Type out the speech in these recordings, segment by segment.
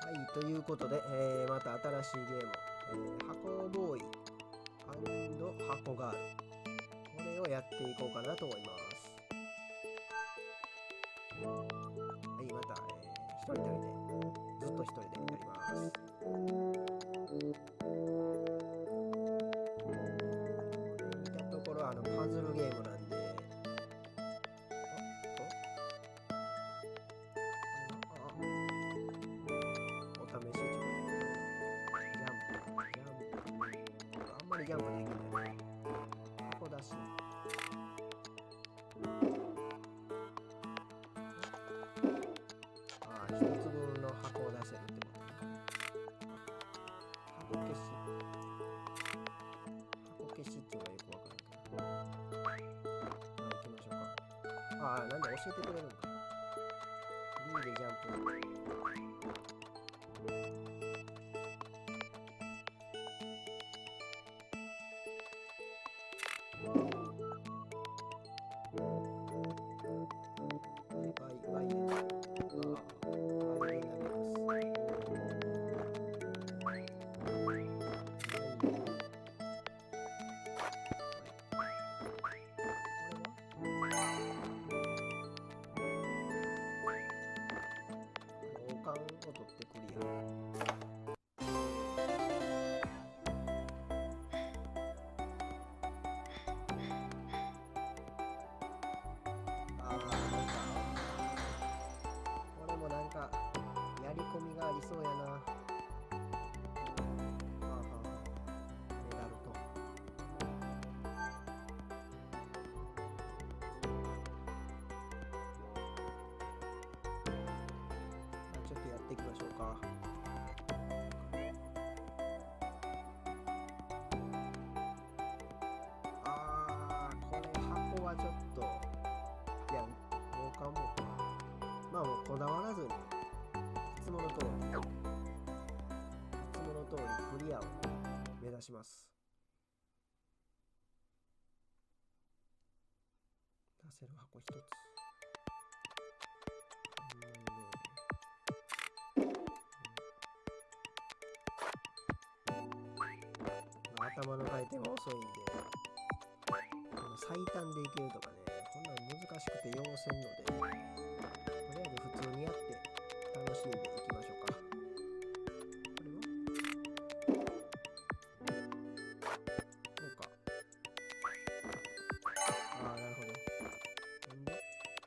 はい、ということで、また新しいゲーム、箱ボーイ箱ガール。これをやっていこうかなと思います。はい、また、一人旅で、ずっと一人でやります。見たところ、パズルゲームなんで、お試し中で、ジャンプ、あんまりジャンプできない。箱出し。一つ分の箱を出せるってことね。箱消し。箱消しっていうのがよくわからんけど。行きましょうか。なんで教えてくれるんか。B でジャンプ。Y で。Y で投げます。王冠を取ってクリア。これもなんかやり込みがありそうやな。メダルと。ちょっとやっていきましょうか。これ箱はちょっと、いや、王冠もまあもうこだわらずに、いつもの通りクリアを目指します。出せる箱一つ。頭の回転が遅いんで、最短でいけるとかね、こんなの難しくて要せんので、とりあえず普通にやって楽しんでいきましょうか。これはどうか。なるほど。んで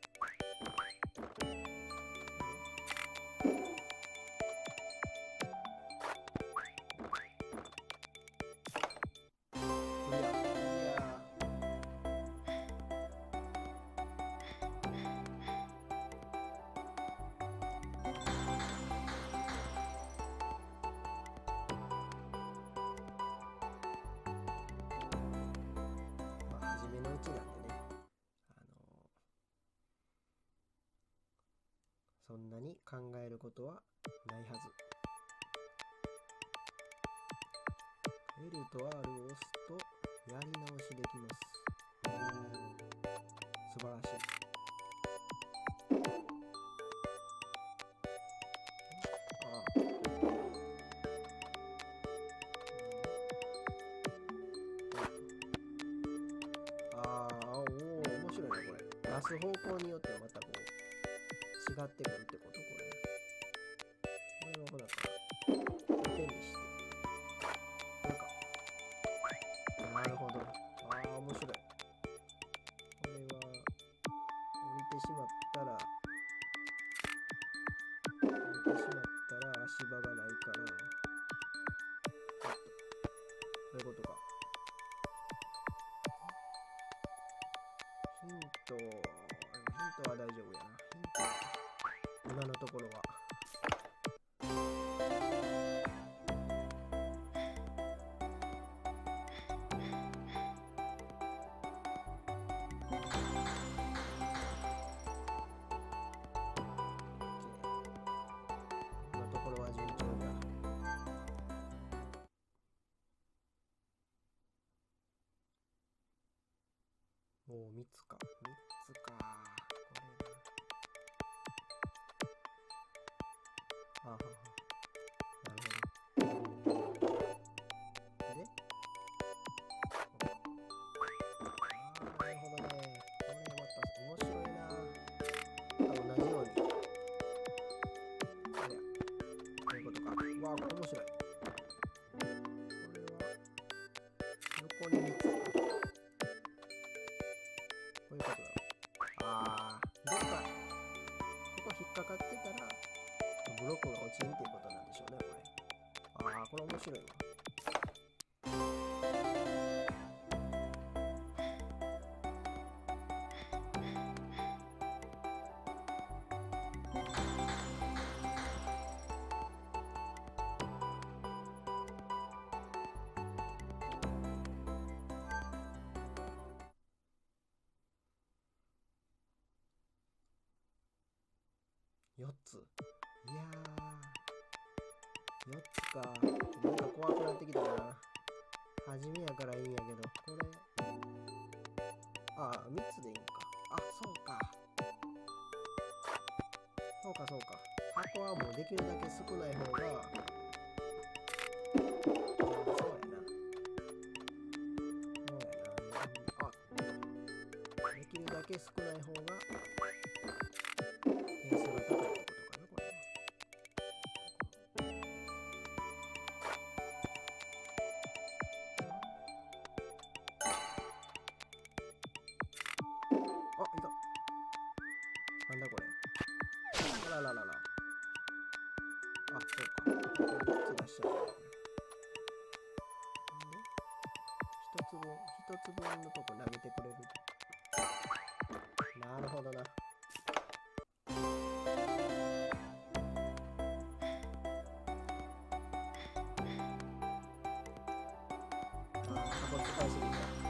初めのうちなんでね、そんなに考えることはないはず。L と R を押すとやり直しできます。素晴らしい。面白いなこれ。出す方向によってまたこう違ってくるってこと。これはほら縦にしてなんか、なるほど。面白い。これは降りてしまったら足場がないから、そういうことか。ヒントは大丈夫やな。今のところは。今のところは順調だ。もう3つか。これだ。 引っかかってたらブロックが落ちんっていうことなんでしょうね、これ。ああ、これ面白いわ。4つ。いやー、4つか。なんか怖くなってきたな。初めやからいいんやけど、これ。ああ、3つでいいんか。あ、そうか。そうか、そうか。箱はもうできるだけ少ない方が、そうやな。あ、できるだけ少ない方が、点数が高いってことかな、これは。あ、いた。なんだこれ。あらららら。あ、そうか。3つ出しちゃうね、これ。一つ分のとこ投げてくれる。なるほどな。箱使いすぎた。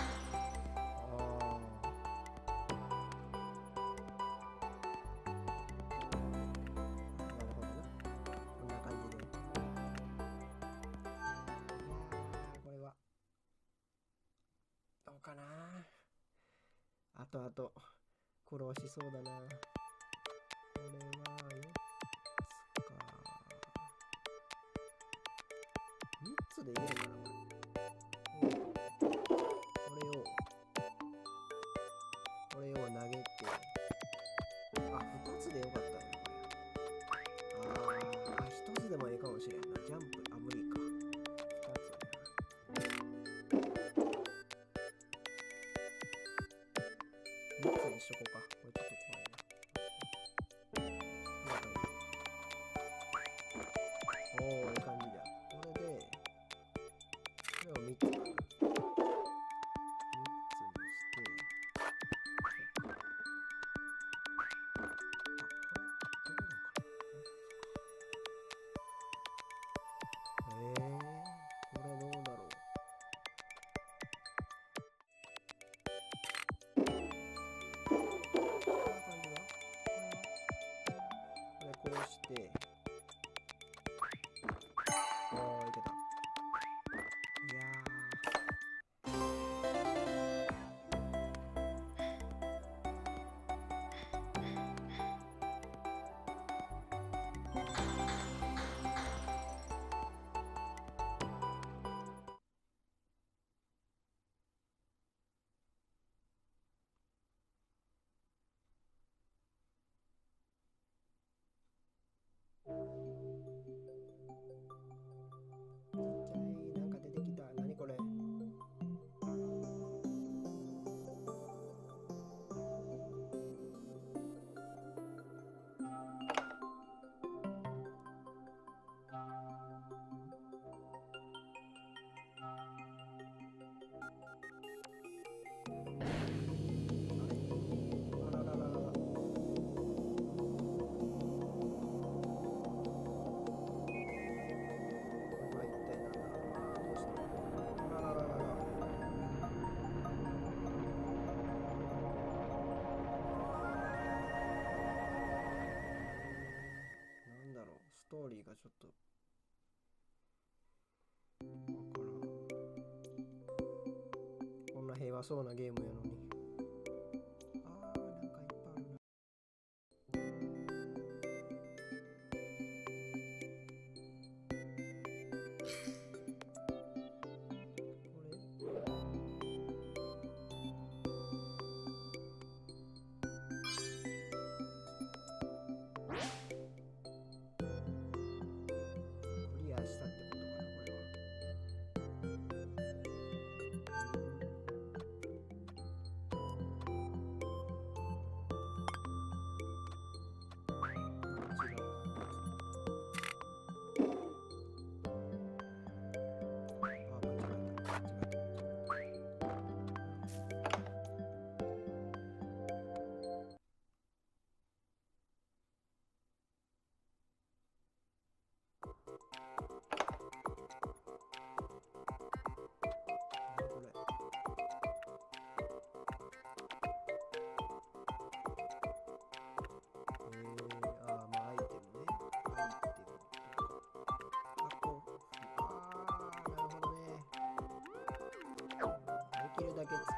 かな。あとあと苦労しそうだな。これは4つか。3つでいけるかな、これを投げて、あ、2つでよかったね、これ。あ、1つでもいいかもしれんな。ジャンプ、あ、無理か。3つにしとこうか。これちょっと怖いな。おー、いい感じだ。これで、これを3つかな。3つにして、これどうだろう。こうして、おー、いけた。いやなんか出てきた。何これ。ストーリーがちょっとわからん。こんな平和そうなゲームやのに。なんかいっぱいあるな。クリアしたってことかな、これは。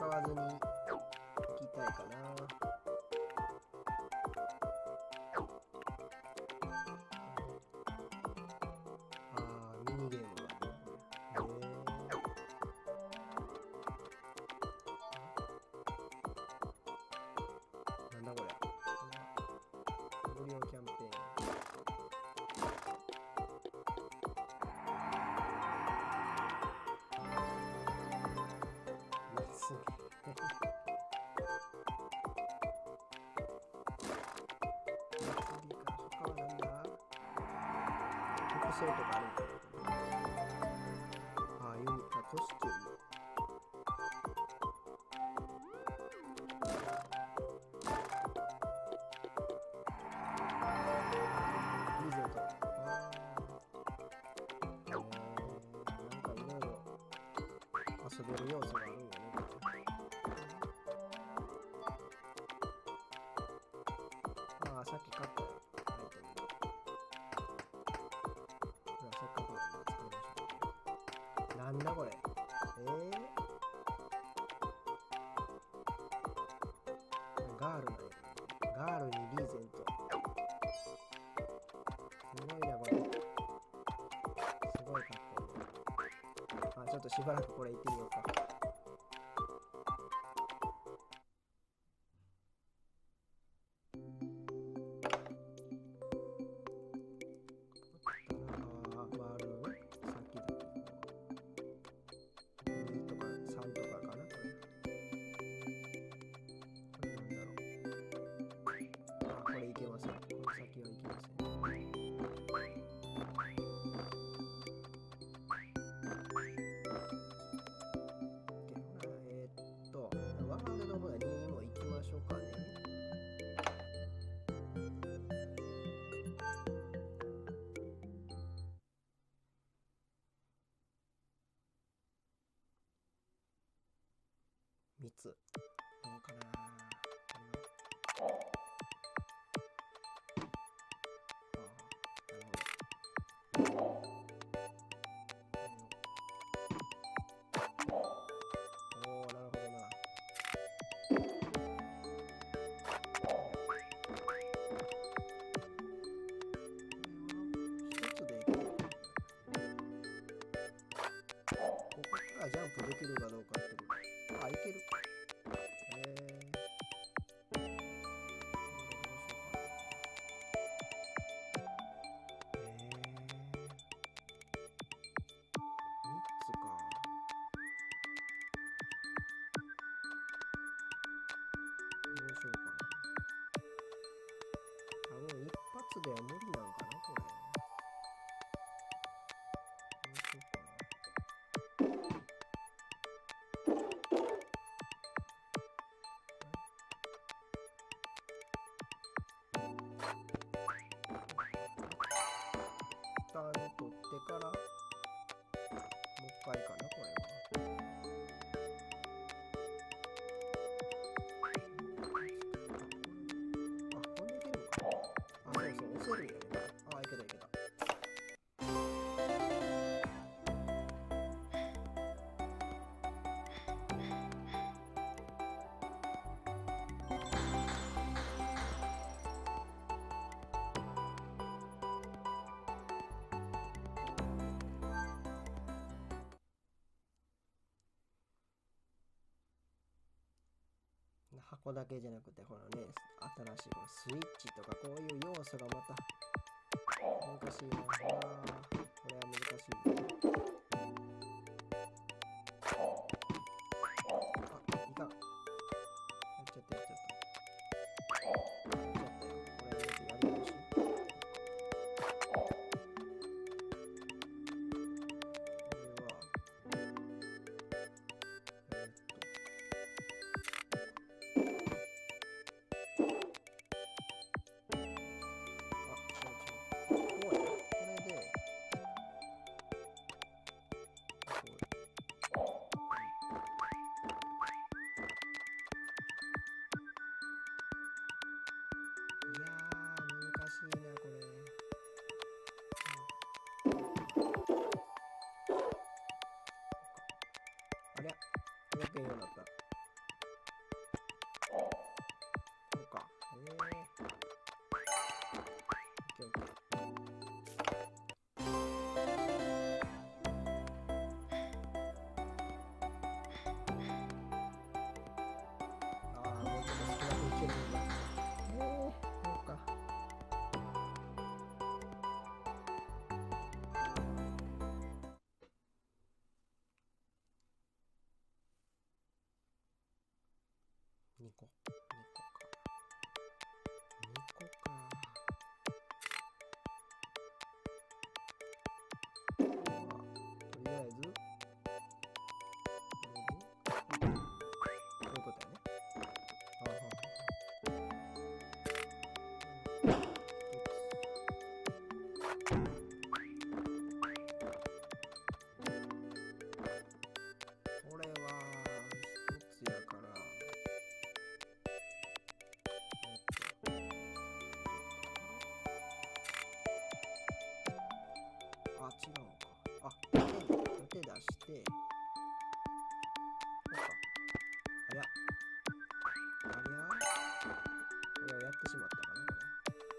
使わずに行きたいかな。ミニゲームがあるね。なんだこれ。無料キャンペーン。すげえ。他はなんだ？服装とかあるんかな。コスチューム。リゼと。なんかいろいろ遊べる要素があるんよね。さっき買ったアイテムで。せっかくなんで作りましょう。なんだこれ。ガールなんや。ガールにリーゼント。すごいなこれ。すごいかっこいい。ちょっとしばらくこれ行ってみようか。3つ。どうかな。ジャンプできるかどうかってこと。いける。では無理なんかなこれ。一旦取ってからもう一回かなこれは。飛んでいけるのか。そうそう、押せるんやね。いけたいけた。箱だけじゃなくて、ほらね、新しいこのスイッチとかこういう要素がまた難しいな。これは難しいな。いかん。やっちゃった。やっちゃったよ。これやり直し。ありゃ、動けんようになった。 2個か。2個か。とりあえず、こういうことやね。あはは。これは一つやから、あ、違うのか。あ、手出して、こうか。ありゃ。ありゃ。これをやってしまったかな、これ。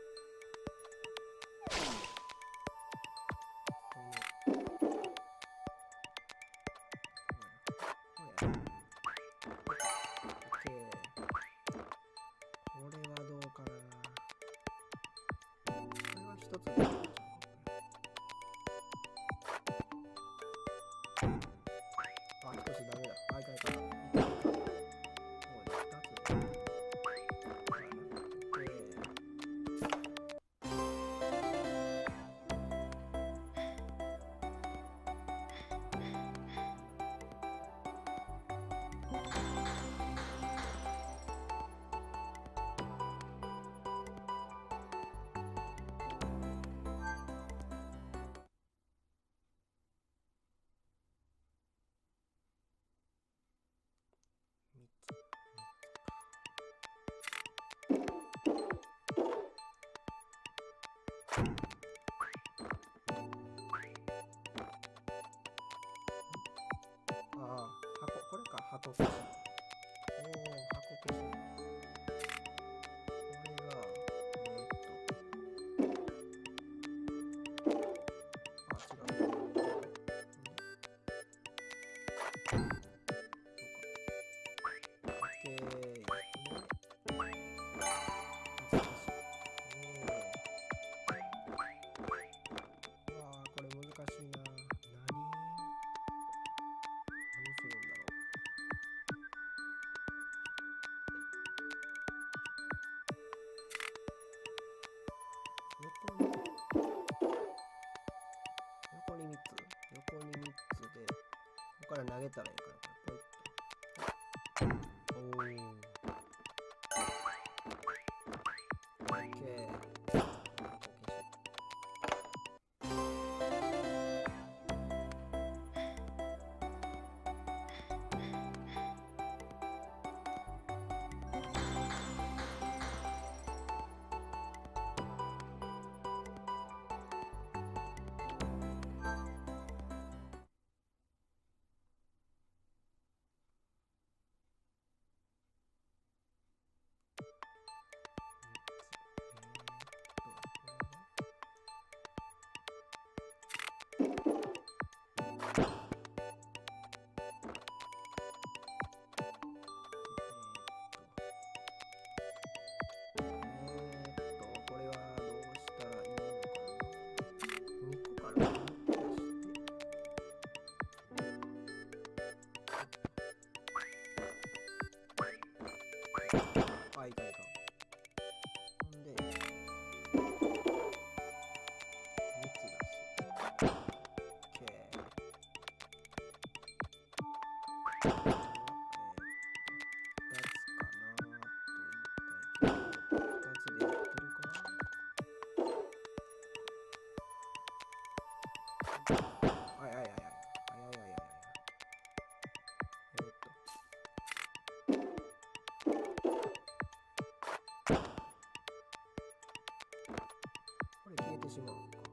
一つでいいんちゃうか。あ、一つダメだ。あ、いかんいかん。もう二つで。これか、箱消し。おお、箱消し。これが、あ、違う。横に3つで、ここから投げたらいいから、これ、ポイッと。おー。オッケー。あ、いかんいかん。ほんで、3つ出す。OK。2つかなと言いたいけど、2つでやってるか。あいあいあいあいあいあいあいあいあい。これ消えてしまうのか。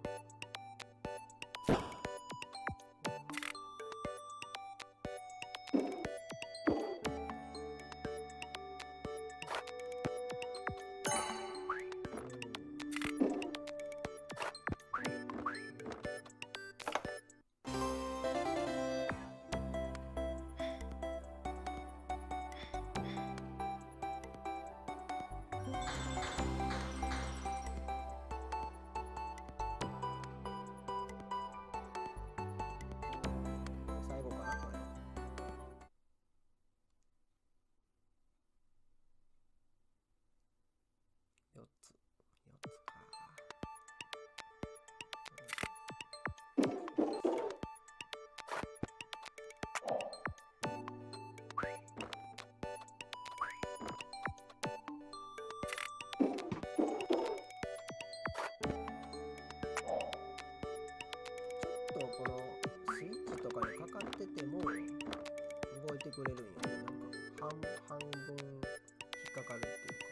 ってても動いてくれるんよね。なんか半分引っかかるっていうか。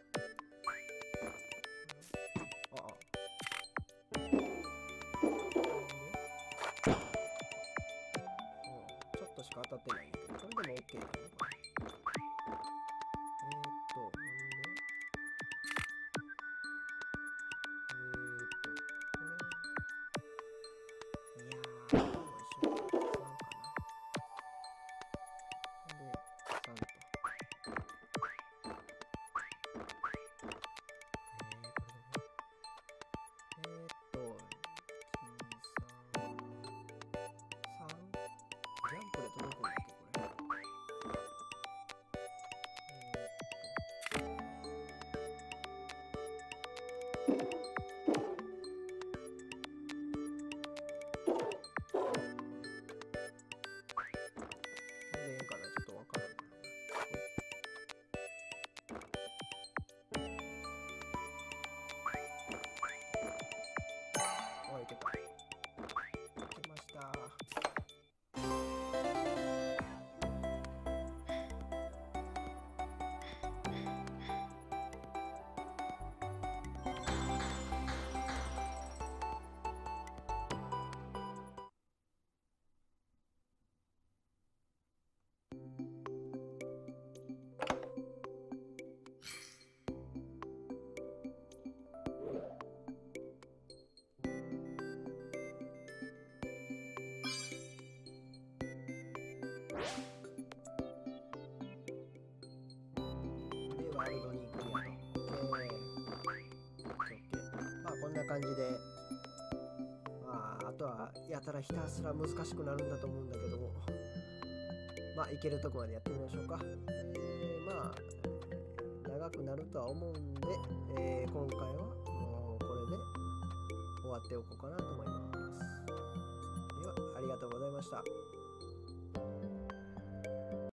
ちょっとしか当たってないんだけど、それでも OK だよね、これ。ほんで、これ、いやー、どうしようかな。3かな。ほんで、3と。ジャンプで届くんだっけ、これ。これでええんかな、ちょっとわからんな。おい、いけた。いけました。で、ワールドにクリアと。まあ、こんな感じで、まあ、あとは、やたらひたすら難しくなるんだと思うんだけども、まあ、いけるとこまでやってみましょうか。まあ、長くなるとは思うんで、今回はもうこれで終わっておこうかなと思います。では、ありがとうございました。